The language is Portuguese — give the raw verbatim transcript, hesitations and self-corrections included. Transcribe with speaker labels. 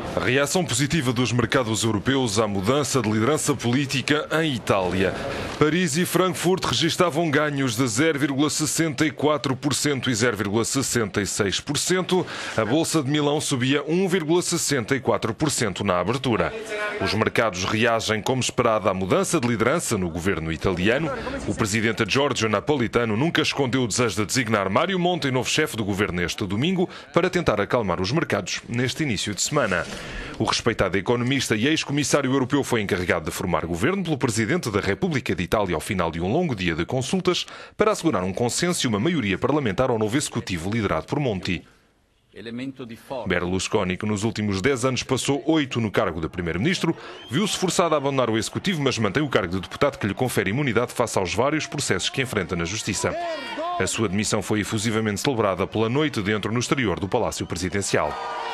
Speaker 1: A reação positiva dos mercados europeus à mudança de liderança política em Itália. Paris e Frankfurt registavam ganhos de zero vírgula sessenta e quatro por cento e zero vírgula sessenta e seis por cento. A Bolsa de Milão subia um vírgula sessenta e quatro por cento na abertura. Os mercados reagem como esperado à mudança de liderança no governo italiano. O presidente Giorgio Napolitano nunca escondeu o desejo de designar Mário Monti novo chefe do governo este domingo para tentar acalmar os mercados neste início de semana. O respeitado economista e ex-comissário europeu foi encarregado de formar governo pelo Presidente da República de Itália ao final de um longo dia de consultas para assegurar um consenso e uma maioria parlamentar ao novo executivo liderado por Monti. Berlusconi, que nos últimos dez anos passou oito no cargo de primeiro-ministro, viu-se forçado a abandonar o executivo, mas mantém o cargo de deputado que lhe confere imunidade face aos vários processos que enfrenta na Justiça. A sua demissão foi efusivamente celebrada pela noite dentro no exterior do Palácio Presidencial.